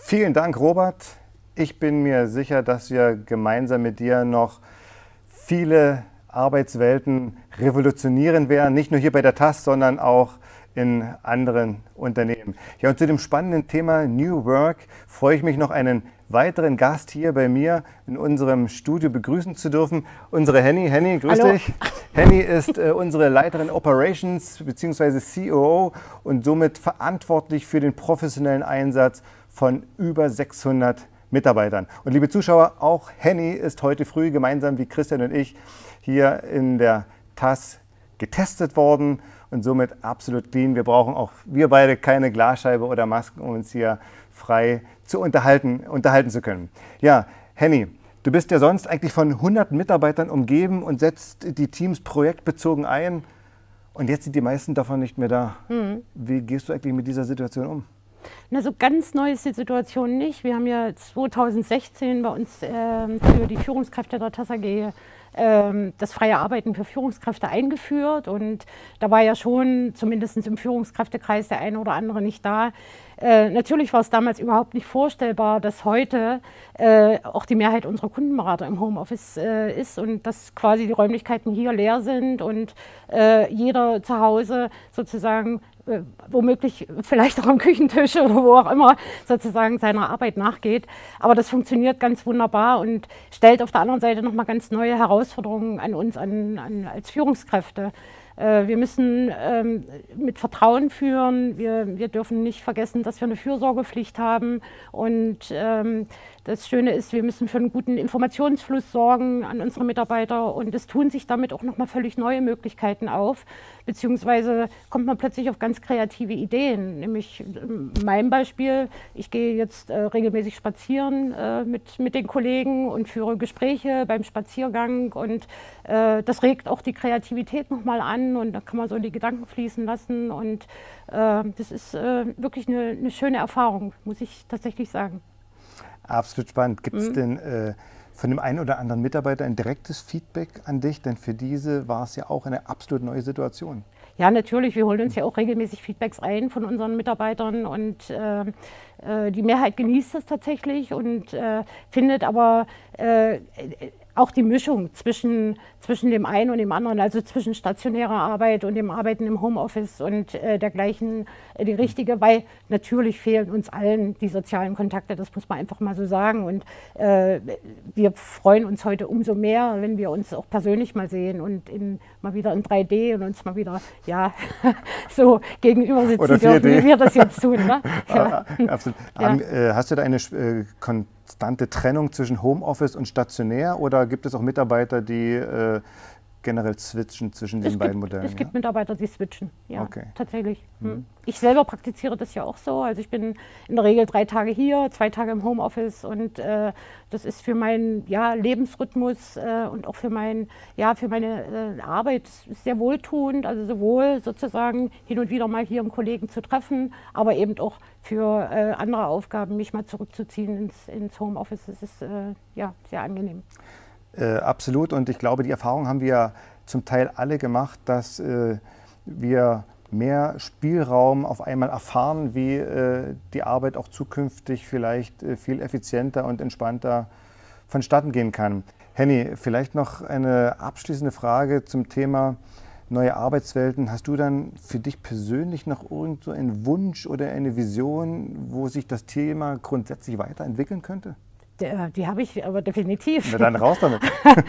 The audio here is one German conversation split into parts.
Vielen Dank, Robert. Ich bin mir sicher, dass wir gemeinsam mit dir noch viele Arbeitswelten revolutionieren werden. Nicht nur hier bei der TAS, sondern auch in anderen Unternehmen. Ja, und zu dem spannenden Thema New Work freue ich mich noch, einen weiteren Gast hier bei mir in unserem Studio begrüßen zu dürfen. Unsere Henny. Henny, grüß Hallo. dich. Henny ist unsere Leiterin Operations bzw. COO und somit verantwortlich für den professionellen Einsatz von über 600 Mitarbeitern. Und liebe Zuschauer, auch Henny ist heute früh gemeinsam wie Christian und ich hier in der TAS getestet worden und somit absolut clean. Wir brauchen auch, wir beide, keine Glasscheibe oder Masken, um uns hier frei zu unterhalten zu können. Ja, Henny, du bist ja sonst eigentlich von hunderten Mitarbeitern umgeben und setzt die Teams projektbezogen ein. Und jetzt sind die meisten davon nicht mehr da. Wie gehst du eigentlich mit dieser Situation um? Na, so ganz neu ist die Situation nicht. Wir haben ja 2016 bei uns für die Führungskräfte der TAS AG das freie Arbeiten für Führungskräfte eingeführt. Und da war ja schon, zumindest im Führungskräftenkreis, der eine oder andere nicht da. Natürlich war es damals überhaupt nicht vorstellbar, dass heute auch die Mehrheit unserer Kundenberater im Homeoffice ist und dass quasi die Räumlichkeiten hier leer sind und jeder zu Hause sozusagen womöglich vielleicht auch am Küchentisch oder wo auch immer sozusagen seiner Arbeit nachgeht. Aber das funktioniert ganz wunderbar und stellt auf der anderen Seite nochmal ganz neue Herausforderungen an uns als Führungskräfte. Wir müssen mit Vertrauen führen. Wir dürfen nicht vergessen, dass wir eine Fürsorgepflicht haben. Und das Schöne ist, wir müssen für einen guten Informationsfluss sorgen an unsere Mitarbeiter. Und es tun sich damit auch nochmal völlig neue Möglichkeiten auf. Beziehungsweise kommt man plötzlich auf ganz kreative Ideen. Nämlich in meinem Beispiel, ich gehe jetzt regelmäßig spazieren mit den Kollegen und führe Gespräche beim Spaziergang. Und das regt auch die Kreativität nochmal an. Und da kann man so die Gedanken fließen lassen. Und das ist wirklich eine schöne Erfahrung, muss ich tatsächlich sagen. Absolut spannend. Gibt es denn von dem einen oder anderen Mitarbeiter ein direktes Feedback an dich? Denn für diese war es ja auch eine absolut neue Situation. Ja, natürlich. Wir holen uns ja auch regelmäßig Feedbacks ein von unseren Mitarbeitern und die Mehrheit genießt das tatsächlich und findet aber auch die Mischung zwischen dem einen und dem anderen, also zwischen stationärer Arbeit und dem Arbeiten im Homeoffice und dergleichen die richtige, weil natürlich fehlen uns allen die sozialen Kontakte, das muss man einfach mal so sagen. Und wir freuen uns heute umso mehr, wenn wir uns auch persönlich mal sehen und mal wieder in 3D und uns mal wieder so gegenüber sitzen dürfen, wie wir das jetzt tun. Ne? Ja. Absolut. Ja. Hast du da eine konstante Trennung zwischen Homeoffice und stationär oder gibt es auch Mitarbeiter, die generell switchen zwischen den beiden Modellen? Es gibt Mitarbeiter, die switchen, ja, okay. Tatsächlich. Ich selber praktiziere das ja auch so. Also ich bin in der Regel 3 Tage hier, 2 Tage im Homeoffice und das ist für meinen Lebensrhythmus und auch für meine Arbeit sehr wohltuend. Also sowohl sozusagen hin und wieder mal hier einen Kollegen zu treffen, aber eben auch für andere Aufgaben mich mal zurückzuziehen ins Homeoffice. Das ist sehr angenehm. Absolut, und ich glaube, die Erfahrung haben wir zum Teil alle gemacht, dass wir mehr Spielraum auf einmal erfahren, wie die Arbeit auch zukünftig vielleicht viel effizienter und entspannter vonstatten gehen kann. Henny, vielleicht noch eine abschließende Frage zum Thema neue Arbeitswelten. Hast du dann für dich persönlich noch irgend so einen Wunsch oder eine Vision, wo sich das Thema grundsätzlich weiterentwickeln könnte? Die habe ich aber definitiv. Na dann raus damit.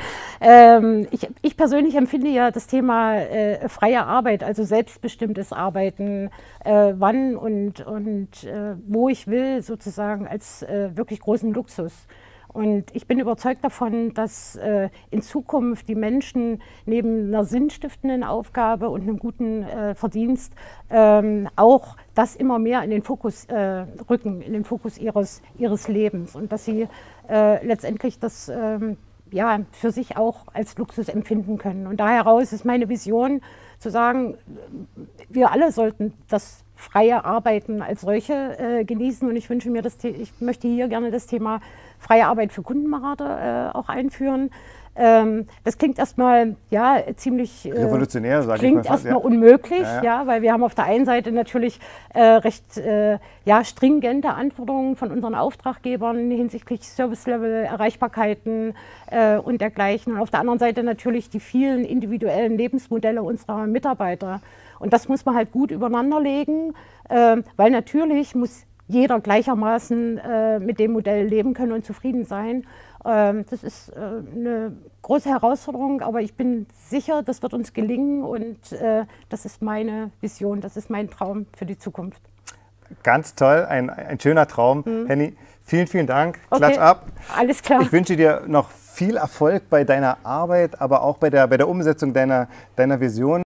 Ich persönlich empfinde ja das Thema freie Arbeit, also selbstbestimmtes Arbeiten, wann und wo ich will, sozusagen als wirklich großen Luxus. Und ich bin überzeugt davon, dass in Zukunft die Menschen neben einer sinnstiftenden Aufgabe und einem guten Verdienst auch das immer mehr in den Fokus rücken, in den Fokus ihres Lebens. Und dass sie letztendlich das für sich auch als Luxus empfinden können. Und daher heraus ist meine Vision zu sagen, wir alle sollten das freie Arbeiten als solche genießen. Und ich wünsche mir, ich möchte hier gerne das Thema freie Arbeit für Kundenberater auch einführen. Das klingt erstmal ja, ziemlich revolutionär, sage ich mal. Klingt erstmal unmöglich, ja, weil wir haben auf der einen Seite natürlich recht ja, stringente Anforderungen von unseren Auftraggebern hinsichtlich Service-Level, Erreichbarkeiten und dergleichen. Und auf der anderen Seite natürlich die vielen individuellen Lebensmodelle unserer Mitarbeiter. Und das muss man halt gut übereinander legen, weil natürlich muss jeder gleichermaßen mit dem Modell leben können und zufrieden sein. Das ist eine große Herausforderung, aber ich bin sicher, das wird uns gelingen und das ist meine Vision, das ist mein Traum für die Zukunft. Ganz toll, ein schöner Traum. Henny, vielen, vielen Dank. Okay, Klatsch ab. Alles klar. Ich wünsche dir noch viel Erfolg bei deiner Arbeit, aber auch bei der Umsetzung deiner Vision.